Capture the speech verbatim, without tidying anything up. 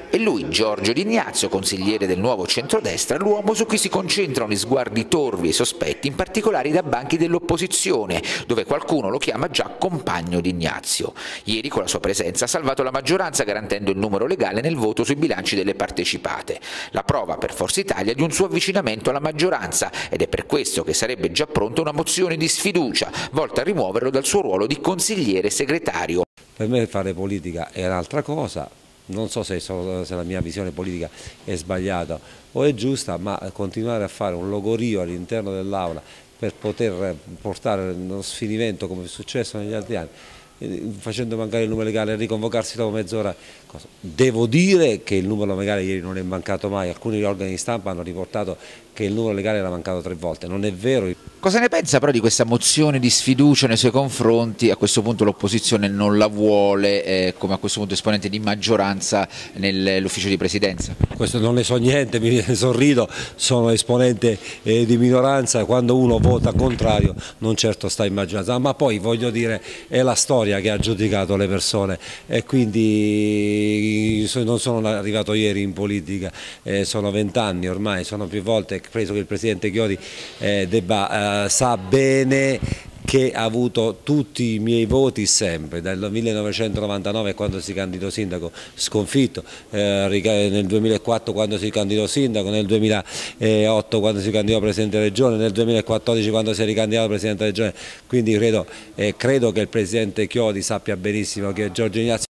E lui, Giorgio Di Ignazio, consigliere del nuovo centrodestra, l'uomo su cui si concentrano gli sguardi torvi e sospetti, in particolare da banchi dell'opposizione, dove qualcuno lo chiama già compagno Di Ignazio. Ieri con la sua presenza ha salvato la maggioranza garantendo il numero legale nel voto sui bilanci delle partecipate. La prova per Forza Italia di un suo avvicinamento alla maggioranza, ed è per questo che sarebbe già pronta una mozione di sfiducia, volta a rimuoverlo dal suo ruolo di consigliere segretario. Per me fare politica è un'altra cosa. Non so se, so se la mia visione politica è sbagliata o è giusta, ma continuare a fare un logorio all'interno dell'Aula per poter portare uno sfinimento come è successo negli altri anni, facendo mancare il numero legale e riconvocarsi dopo mezz'ora. Devo dire che il numero legale ieri non è mancato mai, alcuni organi di stampa hanno riportato che il numero legale era mancato tre volte, non è vero. Cosa ne pensa però di questa mozione di sfiducia nei suoi confronti? A questo punto l'opposizione non la vuole eh, come a questo punto esponente di maggioranza nell'ufficio di presidenza? Questo non ne so niente, mi sorrido, sono esponente eh, di minoranza, quando uno vota contrario non certo sta in maggioranza, ma poi voglio dire è la storia che ha giudicato le persone e quindi non sono arrivato ieri in politica, eh, sono vent'anni ormai, sono più volte preso che il Presidente Chiodi eh, debba, eh, sa bene che ha avuto tutti i miei voti sempre, dal millenovecentonovantanove quando si candidò sindaco sconfitto, eh, nel duemilaquattro quando si candidò sindaco, nel duemilaotto quando si candidò Presidente della Regione, nel duemilaquattordici quando si è ricandidato Presidente della Regione, quindi credo, eh, credo che il Presidente Chiodi sappia benissimo che Giorgio Ignazio